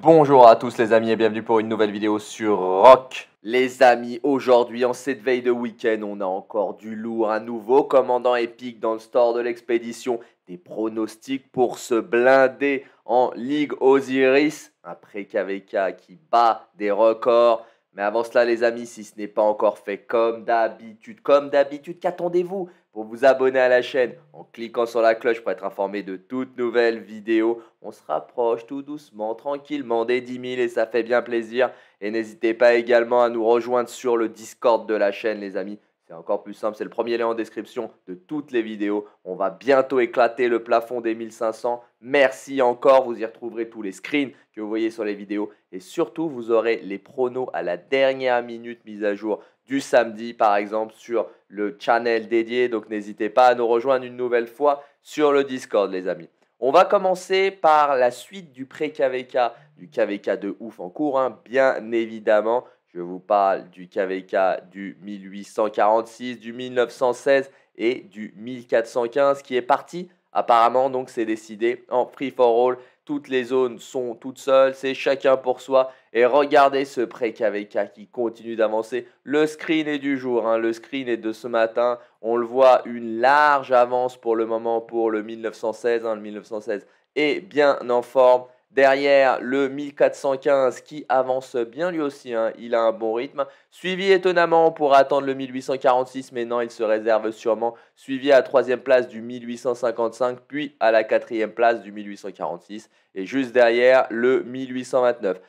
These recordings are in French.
Bonjour à tous les amis et bienvenue pour une nouvelle vidéo sur Rock. Les amis, aujourd'hui en cette veille de week-end, on a encore du lourd, un nouveau commandant épique dans le store de l'expédition, des pronostics pour se blinder en Ligue Osiris, un pré-KVK qui bat des records. Mais avant cela les amis, si ce n'est pas encore fait, comme d'habitude, qu'attendez-vous pour vous abonner à la chaîne en cliquant sur la cloche pour être informé de toutes nouvelles vidéos. On se rapproche tout doucement, tranquillement des 10 000 et ça fait bien plaisir. Et n'hésitez pas également à nous rejoindre sur le Discord de la chaîne les amis. C'est encore plus simple, c'est le premier lien en description de toutes les vidéos. On va bientôt éclater le plafond des 1500. Merci encore, vous y retrouverez tous les screens que vous voyez sur les vidéos. Et surtout, vous aurez les pronos à la dernière minute mise à jour du samedi, par exemple, sur le channel dédié. Donc, n'hésitez pas à nous rejoindre une nouvelle fois sur le Discord, les amis. On va commencer par la suite du pré-KVK, du KVK de ouf en cours, bien évidemment. Je vous parle du KVK du 1846, du 1916 et du 1415 qui est parti. Apparemment, donc, c'est décidé en free for all. Toutes les zones sont toutes seules, c'est chacun pour soi. Et regardez ce pré-KVK qui continue d'avancer. Le screen est du jour, le screen est de ce matin. On le voit, une large avance pour le moment pour le 1916. Le 1916 est bien en forme. Derrière, le 1415 qui avance bien lui aussi, il a un bon rythme. Suivi étonnamment pour attendre le 1846, mais non, il se réserve sûrement. Suivi à la troisième place du 1855, puis à la quatrième place du 1846. Et juste derrière, le 1829.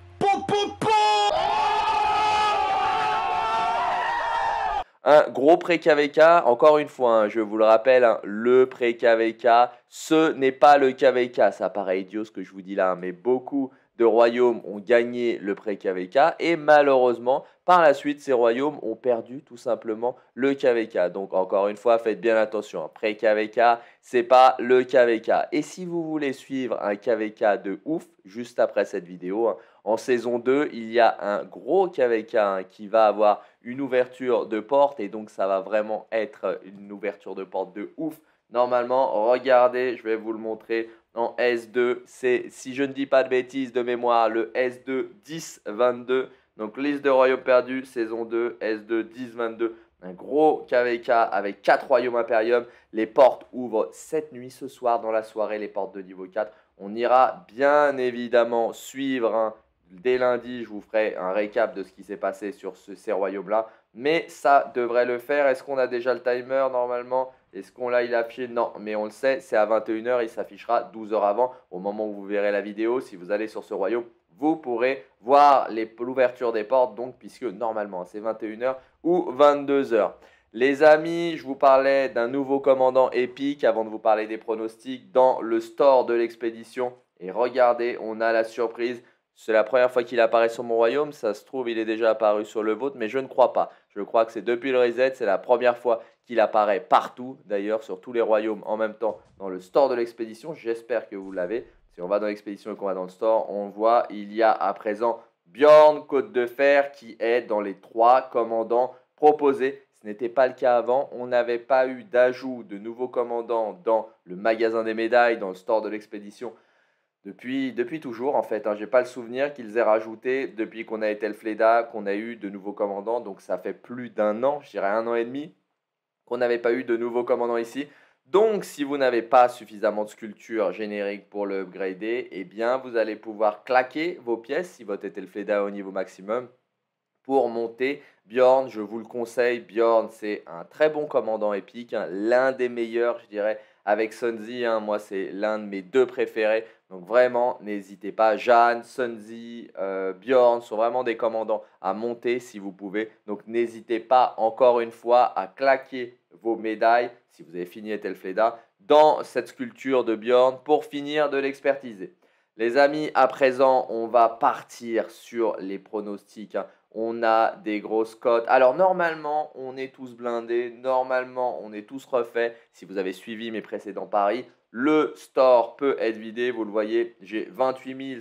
Un gros pré-KVK, encore une fois, je vous le rappelle, le pré-KVK, ce n'est pas le KVK. Ça paraît idiot ce que je vous dis là, mais beaucoup de royaumes ont gagné le pré-KVK et malheureusement, par la suite, ces royaumes ont perdu tout simplement le KVK. Donc encore une fois, faites bien attention, pré-KVK, c'est pas le KVK. Et si vous voulez suivre un KVK de ouf, juste après cette vidéo, en saison 2, il y a un gros KVK qui va avoir une ouverture de porte et donc ça va vraiment être une ouverture de porte de ouf. Normalement, regardez, je vais vous le montrer en S2. C'est, si je ne dis pas de bêtises de mémoire, le S2 10-22. Donc liste de royaumes perdus, saison 2, S2 10-22. Un gros KVK avec 4 royaumes impériums. Les portes ouvrent cette nuit ce soir dans la soirée, les portes de niveau 4. On ira bien évidemment suivre dès lundi, je vous ferai un récap de ce qui s'est passé sur ces royaumes-là. Mais ça devrait le faire. Est-ce qu'on a déjà le timer normalement? Est-ce qu'on l'a affiché? Non, mais on le sait, c'est à 21 h. Il s'affichera 12 heures avant. Au moment où vous verrez la vidéo, si vous allez sur ce royaume, vous pourrez voir l'ouverture des portes. Donc, puisque normalement, c'est 21 h ou 22 h. Les amis, je vous parlais d'un nouveau commandant épique avant de vous parler des pronostics dans le store de l'expédition. Et regardez, on a la surprise. C'est la première fois qu'il apparaît sur mon royaume. Ça se trouve, il est déjà apparu sur le vôtre, mais je ne crois pas. Je crois que c'est depuis le reset. C'est la première fois qu'il apparaît partout, d'ailleurs, sur tous les royaumes en même temps dans le store de l'expédition. J'espère que vous l'avez. Si on va dans l'expédition et qu'on va dans le store, on voit, il y a à présent Bjorn Côte de Fer qui est dans les 3 commandants proposés. Ce n'était pas le cas avant. On n'avait pas eu d'ajout de nouveaux commandants dans le magasin des médailles, dans le store de l'expédition. Depuis toujours, en fait. Je n'ai pas le souvenir qu'ils aient rajouté, depuis qu'on a été Elfleda, qu'on a eu de nouveaux commandants. Donc, ça fait plus d'un an, je dirais 1 an et demi, qu'on n'avait pas eu de nouveaux commandants ici. Donc, si vous n'avez pas suffisamment de sculptures génériques pour le upgrader, eh bien, vous allez pouvoir claquer vos pièces, si votre Elfleda est au niveau maximum, pour monter Bjorn. Je vous le conseille, Bjorn, c'est un très bon commandant épique, l'un des meilleurs, je dirais, avec Sunzi. Moi, c'est l'un de mes 2 préférés. Donc vraiment, n'hésitez pas. Jeanne, Sunzi, Bjorn sont vraiment des commandants à monter si vous pouvez. Donc n'hésitez pas, encore une fois, à claquer vos médailles, si vous avez fini Ethelfleda, dans cette sculpture de Bjorn pour finir de l'expertiser. Les amis, à présent, on va partir sur les pronostics. On a des grosses cotes. Alors normalement, on est tous blindés. Normalement, on est tous refaits. Si vous avez suivi mes précédents paris, le store peut être vidé. Vous le voyez, j'ai 28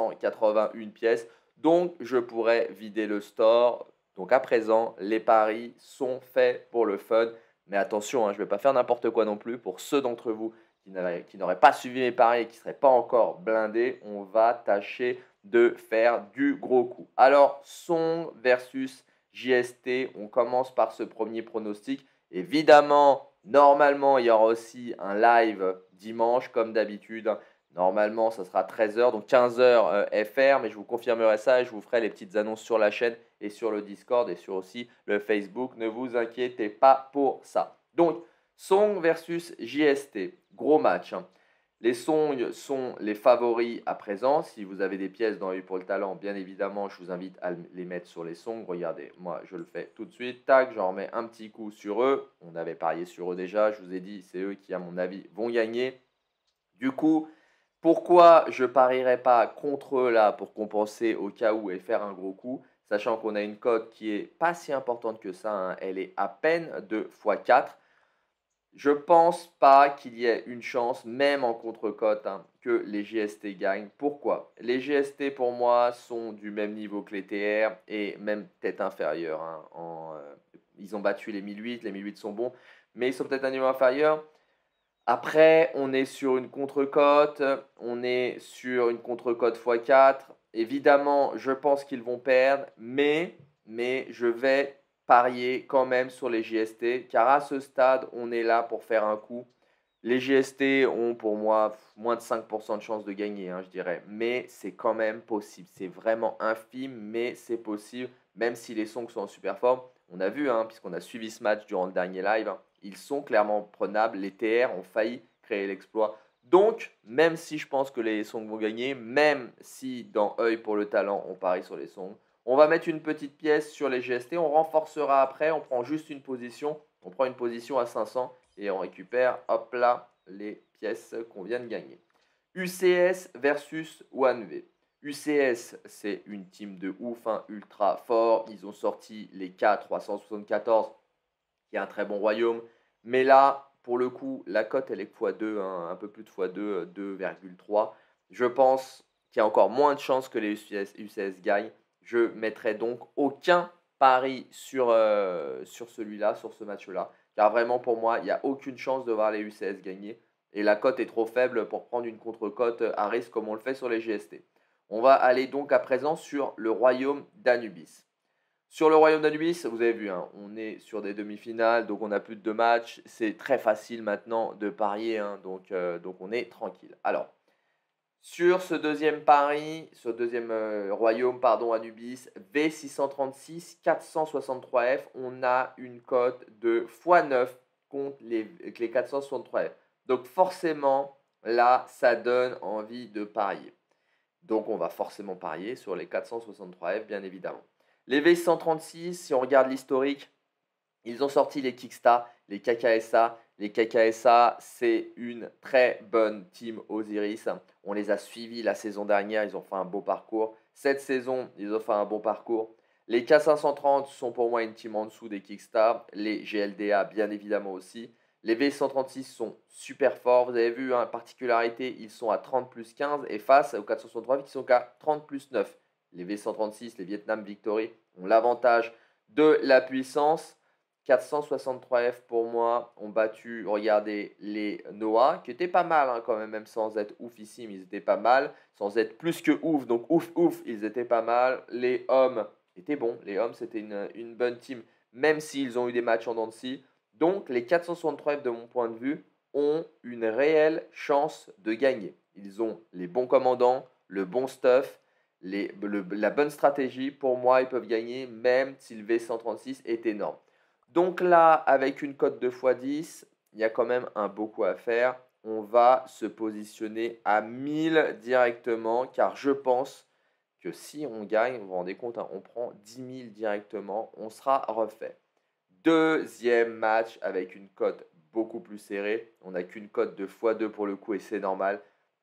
581 pièces. Donc, je pourrais vider le store. Donc, à présent, les paris sont faits pour le fun. Mais attention, je ne vais pas faire n'importe quoi non plus. Pour ceux d'entre vous qui n'auraient pas suivi mes paris et qui ne seraient pas encore blindés, on va tâcher de faire du gros coup. Alors, Song versus JST, on commence par ce premier pronostic. Évidemment, normalement, il y aura aussi un live dimanche, comme d'habitude. Normalement, ça sera 13h, donc 15h FR, mais je vous confirmerai ça et je vous ferai les petites annonces sur la chaîne et sur le Discord et sur aussi le Facebook. Ne vous inquiétez pas pour ça. Donc, Song versus JST, gros match. Les Song sont les favoris à présent. Si vous avez des pièces dans l'œil pour le talent, bien évidemment, je vous invite à les mettre sur les Song. Regardez, moi, je le fais tout de suite. Tac, j'en remets un petit coup sur eux. On avait parié sur eux déjà. Je vous ai dit, c'est eux qui, à mon avis, vont gagner. Du coup, pourquoi je parierais pas contre eux là pour compenser au cas où et faire un gros coup, sachant qu'on a une cote qui est pas si importante que ça, hein. Elle est à peine de x4. Je pense pas qu'il y ait une chance, même en contre-cote, hein, que les GST gagnent. Pourquoi? Les GST, pour moi, sont du même niveau que les TR et même peut-être inférieurs, hein, ils ont battu les 1008, les 1008 sont bons, mais ils sont peut-être un niveau inférieur. Après, on est sur une contre-cote, on est sur une contre-cote x4. Évidemment, je pense qu'ils vont perdre, mais je vais parier quand même sur les JST, car à ce stade, on est là pour faire un coup. Les JST ont pour moi moins de 5% de chance de gagner, hein, je dirais. Mais c'est quand même possible. C'est vraiment infime, mais c'est possible, même si les Songs sont en super forme. On a vu, hein, puisqu'on a suivi ce match durant le dernier live, hein, ils sont clairement prenables. Les TR ont failli créer l'exploit. Donc, même si je pense que les Songs vont gagner, même si dans œil pour le talent, on parie sur les Songs, on va mettre une petite pièce sur les GST. On renforcera après. On prend juste une position. On prend une position à 500 et on récupère, hop là, les pièces qu'on vient de gagner. UCS versus OneV. UCS, c'est une team de ouf, hein, ultra fort. Ils ont sorti les K374, qui est un très bon royaume. Mais là, pour le coup, la cote, elle est x2, hein, un peu plus de x2, 2,3. Je pense qu'il y a encore moins de chances que les UCS gagnent. Je mettrai donc aucun pari sur celui-là, sur ce match-là. Car vraiment, pour moi, il n'y a aucune chance de voir les UCS gagner. Et la cote est trop faible pour prendre une contre-cote à risque comme on le fait sur les GST. On va aller donc à présent sur le royaume d'Anubis. Sur le royaume d'Anubis, vous avez vu, hein, on est sur des demi-finales, donc on a plus de 2 matchs. C'est très facile maintenant de parier, hein, donc on est tranquille. Alors, sur ce deuxième pari, ce deuxième royaume, pardon, Anubis, V636 463F, on a une cote de x9 contre les 463F. Donc forcément, là, ça donne envie de parier. Donc on va forcément parier sur les 463F, bien évidemment. Les V136, si on regarde l'historique, ils ont sorti les Kickstar, les KKSA. Les KKSA, c'est une très bonne team Osiris. On les a suivis la saison dernière, ils ont fait un beau parcours. Cette saison, ils ont fait un bon parcours. Les K530 sont pour moi une team en dessous des Kickstar. Les GLDA, bien évidemment aussi. Les V136 sont super forts. Vous avez vu, hein, particularité, ils sont à 30 plus 15 et face aux 463 qui sont qu'à 30 plus 9. Les V136, les Vietnam Victory, ont l'avantage de la puissance. 463F pour moi ont battu, regardez, les Noah, qui étaient pas mal, hein, quand même sans être oufissime, ils étaient pas mal, sans être plus que ouf, donc ouf, ils étaient pas mal. Les hommes étaient bons, les hommes c'était une bonne team, même s'ils ont eu des matchs en dents de scie. Donc les 463F, de mon point de vue, ont une réelle chance de gagner. Ils ont les bons commandants, le bon stuff, la bonne stratégie. Pour moi, ils peuvent gagner, même si le V136 est énorme. Donc là, avec une cote de x10, il y a quand même un beau coup à faire. On va se positionner à 1000 directement, car je pense que si on gagne, vous vous rendez compte, hein, on prend 10 000 directement, on sera refait. Deuxième match avec une cote beaucoup plus serrée. On n'a qu'une cote de x2 pour le coup et c'est normal.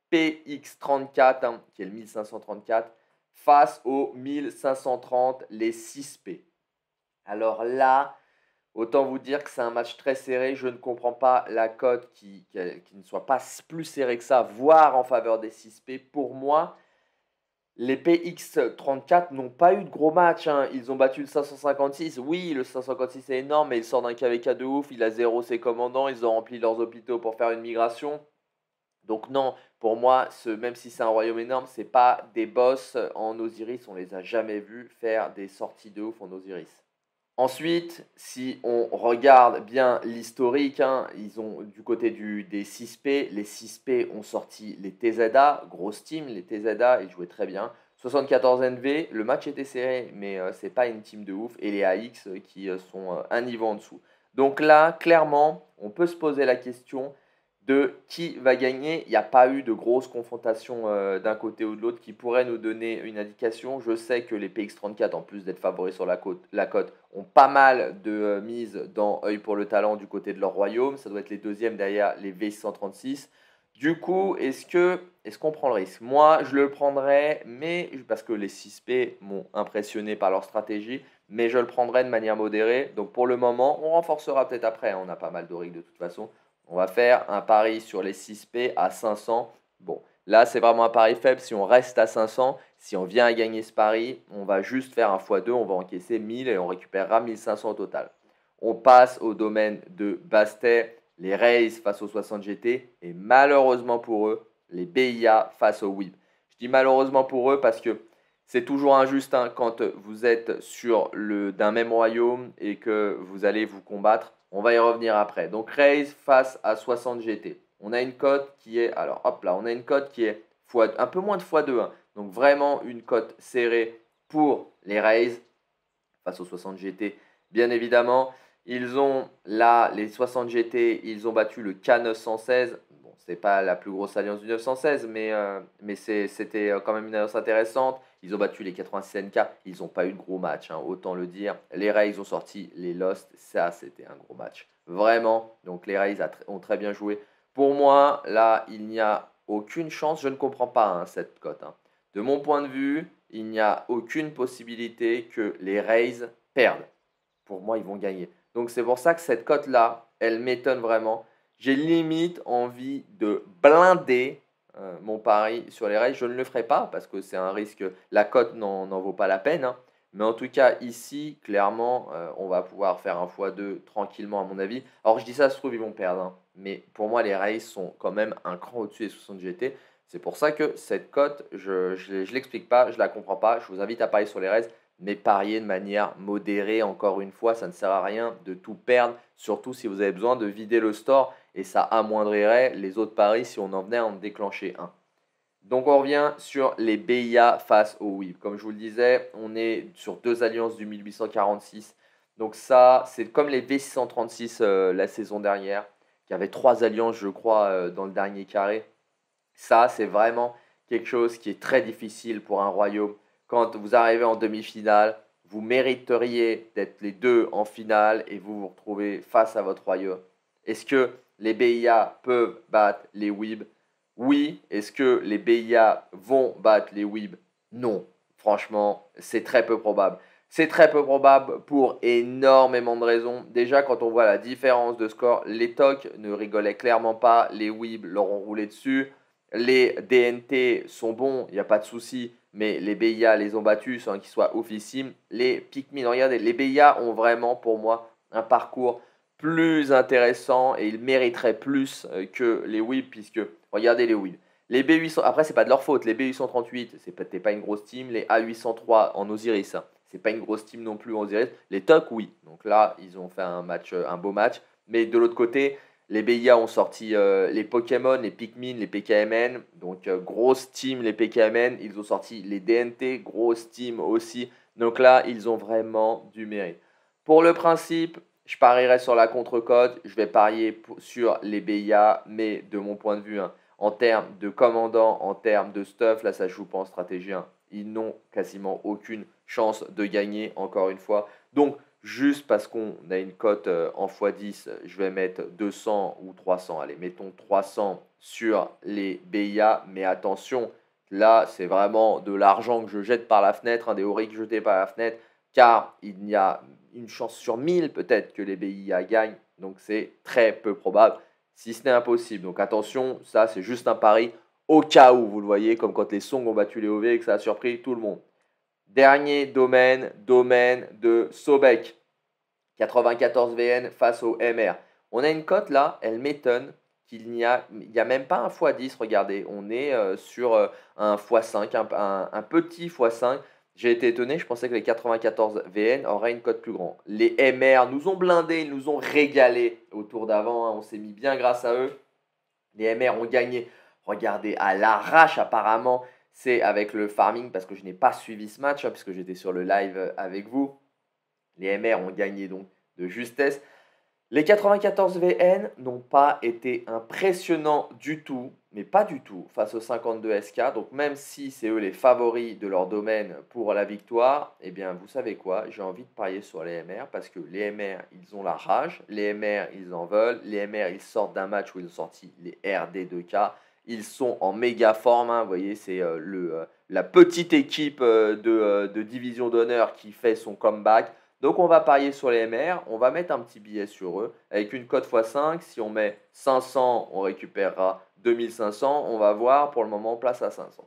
PX34, hein, qui est le 1534, face au 1530, les 6P. Alors là, autant vous dire que c'est un match très serré. Je ne comprends pas la cote qui ne soit pas plus serrée que ça, voire en faveur des 6P. Pour moi, les PX34 n'ont pas eu de gros match, hein. Ils ont battu le 556. Oui, le 556 est énorme, mais il sort d'un KVK de ouf. Il a 0 ses commandants. Ils ont rempli leurs hôpitaux pour faire une migration. Donc non, pour moi, même si c'est un royaume énorme, c'est pas des boss en Osiris, on les a jamais vus faire des sorties de ouf en Osiris. Ensuite, si on regarde bien l'historique, hein, ils ont du côté des 6P, les 6P ont sorti les TZA, grosse team, les TZA, ils jouaient très bien. 74 NV, le match était serré, mais c'est pas une team de ouf. Et les AX qui sont un niveau en dessous. Donc là, clairement, on peut se poser la question de qui va gagner. Il n'y a pas eu de grosse confrontation d'un côté ou de l'autre qui pourrait nous donner une indication. Je sais que les PX34, en plus d'être favoris sur la cote, ont pas mal de mises dans œil pour le talent du côté de leur royaume. Ça doit être les deuxièmes derrière les V136. Du coup, est-ce qu'on prend le risque? Moi, je le prendrais, mais parce que les 6P m'ont impressionné par leur stratégie, mais je le prendrai de manière modérée. Donc pour le moment, on renforcera peut-être après, hein. On a pas mal d'oric de toute façon. On va faire un pari sur les 6P à 500. Bon, là, c'est vraiment un pari faible. Si on reste à 500, si on vient à gagner ce pari, on va juste faire un x2. On va encaisser 1000 et on récupérera 1500 au total. On passe au domaine de Bastet, les Rays face aux 60 GT et malheureusement pour eux, les BIA face aux WIB. Je dis malheureusement pour eux parce que c'est toujours injuste hein, quand vous êtes d'un même royaume et que vous allez vous combattre. On va y revenir après. Donc Raze face à 60 GT. On a une cote qui est, alors hop là, on a une cote qui est un peu moins de x2. Hein. Donc vraiment une cote serrée pour les Raze face aux 60 GT. Bien évidemment, ils ont là, les 60 GT, ils ont battu le K916. Bon, c'est pas la plus grosse alliance du 916, mais c'était quand même une alliance intéressante. Ils ont battu les 86 NK. Ils n'ont pas eu de gros match, hein, autant le dire. Les Rays ont sorti les Lost. Ça, c'était un gros match. Vraiment. Donc, les Rays ont très bien joué. Pour moi, là, il n'y a aucune chance. Je ne comprends pas hein, cette cote. Hein. De mon point de vue, il n'y a aucune possibilité que les Rays perdent. Pour moi, ils vont gagner. Donc, c'est pour ça que cette cote-là, elle m'étonne vraiment. J'ai limite envie de blinder mon pari sur les Rays. Je ne le ferai pas parce que c'est un risque. La cote n'en vaut pas la peine. Hein. Mais en tout cas, ici, clairement, on va pouvoir faire un x2 tranquillement, à mon avis. Alors, je dis ça, se trouve, ils vont perdre. Hein. Mais pour moi, les Rays sont quand même un cran au-dessus des 60 GT. C'est pour ça que cette cote, je ne l'explique pas, je ne la comprends pas. Je vous invite à parier sur les Rays, mais parier de manière modérée. Encore une fois, ça ne sert à rien de tout perdre, surtout si vous avez besoin de vider le store. Et ça amoindrirait les autres paris si on en venait à en déclencher un. Donc on revient sur les BIA face au WIB. Comme je vous le disais, on est sur deux alliances du 1846. Donc ça, c'est comme les V636 la saison dernière, qui avait trois alliances, je crois, dans le dernier carré. Ça, c'est vraiment quelque chose qui est très difficile pour un royaume. Quand vous arrivez en demi-finale, vous mériteriez d'être les deux en finale et vous vous retrouvez face à votre royaume. Est-ce que les BIA peuvent battre les WIB? Oui. Est-ce que les BIA vont battre les WIB? Non. Franchement, c'est très peu probable. C'est très peu probable pour énormément de raisons. Déjà, quand on voit la différence de score, les TOC ne rigolaient clairement pas. Les WIB leur ont roulé dessus. Les DNT sont bons, il n'y a pas de souci, mais les BIA les ont battus sans qu'ils soient officimes. Les Pikmin, regardez, les BIA ont vraiment pour moi un parcours plus intéressant et ils mériteraient plus que les WIB, puisque regardez les WIB. Les B800, après c'est pas de leur faute, les B838, c'était pas une grosse team, les A803 en Osiris, hein, c'est pas une grosse team non plus en Osiris. Les TOC, oui, donc là ils ont fait un beau match, mais de l'autre côté, les BIA ont sorti les Pokémon, les Pikmin, les PKMN. Donc, grosse team, les PKMN. Ils ont sorti les DNT, grosse team aussi. Donc là, ils ont vraiment du mérite. Pour le principe, je parierai sur la contre-cote. Je vais parier sur les BIA. Mais de mon point de vue, hein, en termes de commandant, en termes de stuff, là, ça joue pas en stratégie. Hein. Ils n'ont quasiment aucune chance de gagner, encore une fois. Donc, juste parce qu'on a une cote en x10, je vais mettre 200 ou 300. Allez, mettons 300 sur les BIA. Mais attention, là, c'est vraiment de l'argent que je jette par la fenêtre, hein, des aurics jetés par la fenêtre, car il y a une chance sur 1000 peut-être que les BIA gagnent. Donc, c'est très peu probable, si ce n'est impossible. Donc, attention, ça, c'est juste un pari au cas où, vous le voyez, comme quand les Songs ont battu les OV et que ça a surpris tout le monde. Dernier domaine de Sobek. 94 VN face au MR. On a une cote là, elle m'étonne, qu'il n'y a, il y a même pas un x10, regardez, on est sur un x5, un petit x5. J'ai été étonné, je pensais que les 94 VN auraient une cote plus grande. Les MR nous ont blindés, ils nous ont régalé au tour d'avant, hein, on s'est mis bien grâce à eux. Les MR ont gagné, regardez, à l'arrache apparemment, c'est avec le farming parce que je n'ai pas suivi ce match, hein, puisque j'étais sur le live avec vous. Les MR ont gagné donc de justesse. Les 94 VN n'ont pas été impressionnants du tout, mais pas du tout, face aux 52 SK. Donc même si c'est eux les favoris de leur domaine pour la victoire, eh bien vous savez quoi, j'ai envie de parier sur les MR parce que les MR, ils ont la rage, les MR, ils en veulent, les MR, ils sortent d'un match où ils ont sorti les RD 2K. Ils sont en méga forme, hein, vous voyez, c'est la petite équipe de division d'honneur qui fait son comeback. Donc on va parier sur les MR, on va mettre un petit billet sur eux avec une cote x5. Si on met 500, on récupérera 2500. On va voir, pour le moment, place à 500.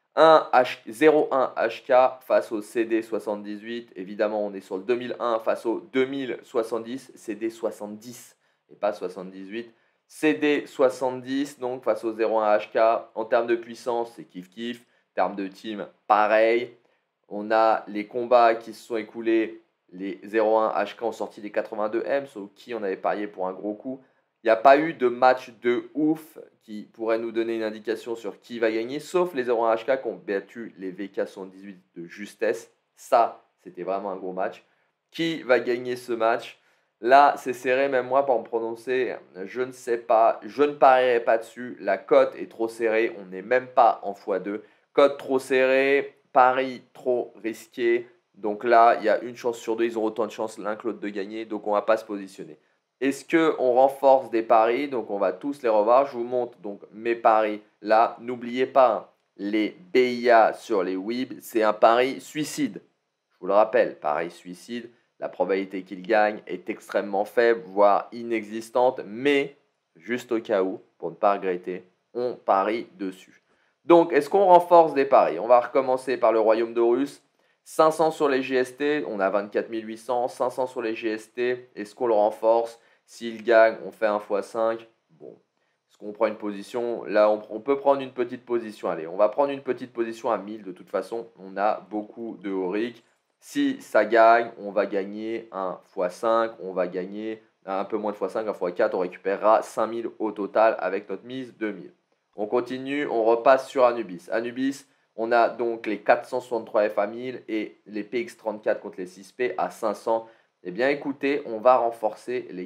0,1 HK face au CD78. Évidemment, on est sur le 2001 face au 2070. CD70 et pas 78. CD70 donc face au 0,1 HK. En termes de puissance, c'est kiff-kiff. En termes de team, pareil. On a les combats qui se sont écoulés. Les 0,1 HK ont sorti les 82M, sur qui on avait parié pour un gros coup. Il n'y a pas eu de match de ouf qui pourrait nous donner une indication sur qui va gagner, sauf les 0,1 HK qui ont battu les VK78 de justesse. Ça, c'était vraiment un gros match. Qui va gagner ce match? Là, c'est serré, même moi, pour me prononcer, je ne sais pas. Je ne parierai pas dessus. La cote est trop serrée. On n'est même pas en x2. Cote trop serrée, pari trop risqué. Donc là, il y a une chance sur deux, ils ont autant de chances l'un que l'autre de gagner, donc on ne va pas se positionner. Est-ce qu'on renforce des paris? Donc on va tous les revoir. Je vous montre donc mes paris là. N'oubliez pas, hein, les BIA sur les WIB, c'est un pari suicide. Je vous le rappelle, pari suicide. La probabilité qu'il gagne est extrêmement faible, voire inexistante, mais juste au cas où, pour ne pas regretter, on parie dessus. Donc, est-ce qu'on renforce des paris? On va recommencer par le Royaume d'Horus. 500 sur les GST, on a 24 800, 500 sur les GST, est-ce qu'on le renforce? S'il gagne, on fait un x5. Bon, est-ce qu'on prend une position? Là, on peut prendre une petite position. Allez, on va prendre une petite position à 1000. De toute façon, on a beaucoup de Auric. Si ça gagne, on va gagner un x5, on va gagner un peu moins de x5, un x4, on récupérera 5000 au total avec notre mise 2000. On continue, on repasse sur Anubis. Anubis, on a donc les 463F à 1000 et les PX34 contre les 6P à 500. Eh bien écoutez, on va renforcer les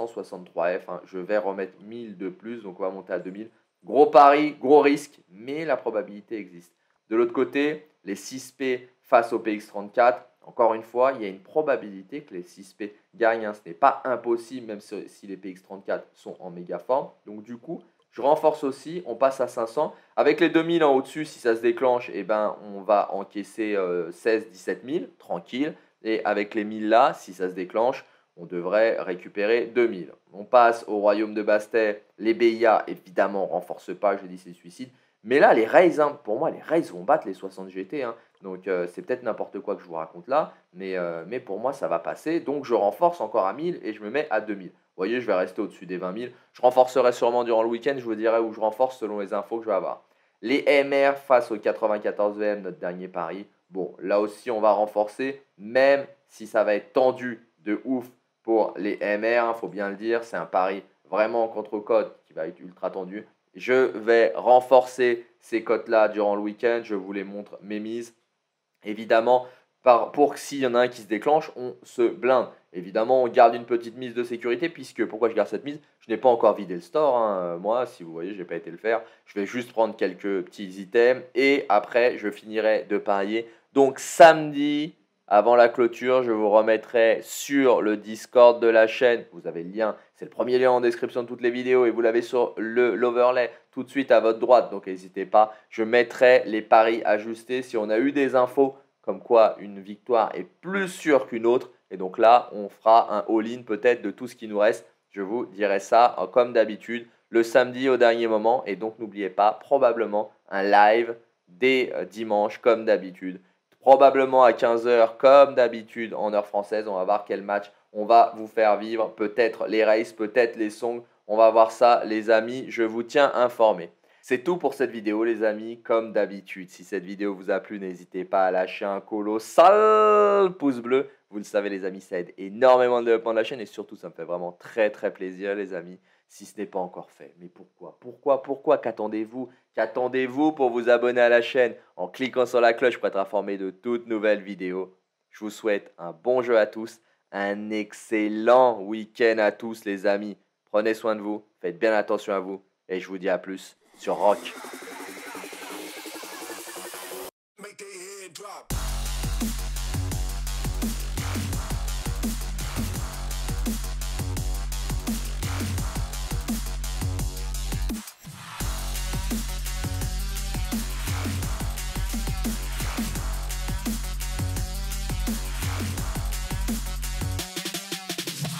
463F. Hein. Je vais remettre 1000 de plus, donc on va monter à 2000. Gros pari, gros risque, mais la probabilité existe. De l'autre côté, les 6P face au PX34, encore une fois, il y a une probabilité que les 6P gagnent. Hein. Ce n'est pas impossible, même si les PX34 sont en méga forme. Donc du coup, je renforce aussi, on passe à 500. Avec les 2000 en au-dessus, si ça se déclenche, eh ben, on va encaisser 16-17 000, tranquille. Et avec les 1000 là, si ça se déclenche, on devrait récupérer 2000. On passe au royaume de Bastet. Les BIA, évidemment, ne renforcent pas, je dis c'est suicide. Mais là, les Rays, hein, pour moi, les Rays vont battre les 60 GT. Hein. Donc, c'est peut-être n'importe quoi que je vous raconte là. Mais pour moi, ça va passer. Donc, je renforce encore à 1000 et je me mets à 2000. Vous voyez, je vais rester au-dessus des 20 000. Je renforcerai sûrement durant le week-end. Je vous dirai où je renforce selon les infos que je vais avoir. Les MR face au 94 VM, notre dernier pari. Bon, là aussi, on va renforcer, même si ça va être tendu de ouf pour les MR. Il faut bien le dire, c'est un pari vraiment contre code qui va être ultra tendu. Je vais renforcer ces cotes-là durant le week-end. Je vous les montre mes mises. Évidemment, pour que s'il y en a un qui se déclenche, on se blinde. Évidemment, on garde une petite mise de sécurité, puisque pourquoi je garde cette mise? Je n'ai pas encore vidé le store. Hein. Moi, si vous voyez, je n'ai pas été le faire. Je vais juste prendre quelques petits items et après, je finirai de parier. Donc, samedi, avant la clôture, je vous remettrai sur le Discord de la chaîne. Vous avez le lien, c'est le premier lien en description de toutes les vidéos et vous l'avez sur l'overlay tout de suite à votre droite. Donc, n'hésitez pas. Je mettrai les paris ajustés si on a eu des infos comme quoi une victoire est plus sûre qu'une autre. Et donc là, on fera un all-in peut-être de tout ce qui nous reste. Je vous dirai ça comme d'habitude le samedi au dernier moment. Et donc n'oubliez pas, probablement un live dès dimanche comme d'habitude. Probablement à 15 h comme d'habitude en heure française. On va voir quel match on va vous faire vivre. Peut-être les races, peut-être les songs. On va voir ça les amis, je vous tiens informé. C'est tout pour cette vidéo les amis, comme d'habitude. Si cette vidéo vous a plu, n'hésitez pas à lâcher un colossal pouce bleu. Vous le savez les amis, ça aide énormément le développement de la chaîne et surtout ça me fait vraiment très plaisir les amis, si ce n'est pas encore fait. Mais pourquoi qu'attendez-vous? Qu'attendez-vous pour vous abonner à la chaîne en cliquant sur la cloche pour être informé de toutes nouvelles vidéos? Je vous souhaite un bon jeu à tous, un excellent week-end à tous les amis. Prenez soin de vous, faites bien attention à vous et je vous dis à plus sur Rock.